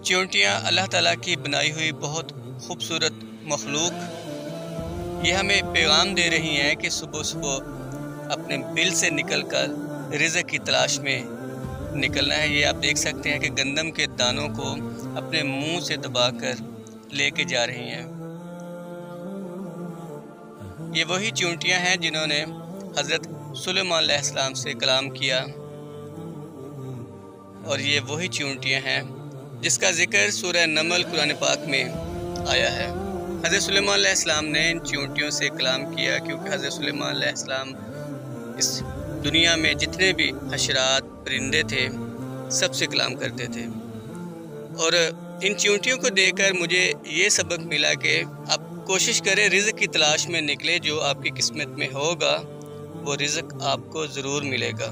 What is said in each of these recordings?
चींटियाँ अल्लाह ताला की बनाई हुई बहुत खूबसूरत मखलूक, ये हमें पैगाम दे रही हैं कि सुबह सुबह अपने बिल से निकलकर रिज़्क़ की तलाश में निकलना है। ये आप देख सकते हैं कि गंदम के दानों को अपने मुंह से दबाकर लेके जा रही हैं। ये वही चींटियाँ हैं जिन्होंने हज़रत सुलेमान अलैहिस्सलाम से कलाम किया, और ये वही चींटियाँ हैं जिसका ज़िक्र सूरह नमल कुरान पाक में आया है। हज़रत सुलेमान अलैहिस्सलाम ने इन चींटियों से कलाम किया क्योंकि हज़रत सुलेमान अलैहिस्सलाम इस दुनिया में जितने भी हशरात परिंदे थे सबसे कलाम करते थे। और इन चींटियों को देखकर मुझे ये सबक मिला कि आप कोशिश करें रिज़्क़ की तलाश में निकले। जो आपकी किस्मत में होगा वो रिज़्क़ आपको ज़रूर मिलेगा।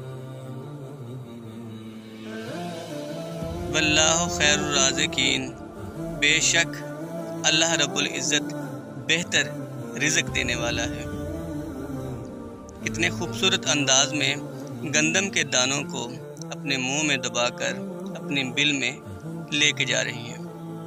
वल्लाहु खैरुर राज़िकीन, बेशक अल्लाह रब्बुल इज़्ज़त बेहतर रिज़्क़ देने वाला है। कितने खूबसूरत अंदाज में गंदम के दानों को अपने मुंह में दबाकर अपनी बिल में लेके जा रही हैं।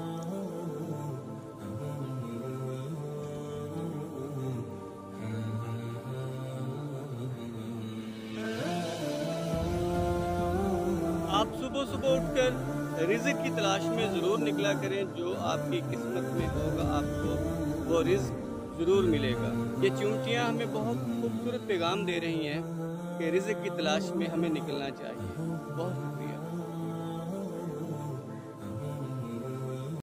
आप सुबह सुबह उठकर रिज़्क़ की तलाश में ज़रूर निकला करें। जो आपकी किस्मत में होगा आपको वो रिज़्क़ ज़रूर मिलेगा। ये चींटियाँ हमें बहुत खूबसूरत पैगाम दे रही हैं कि रिज़्क़ की तलाश में हमें निकलना चाहिए। बहुत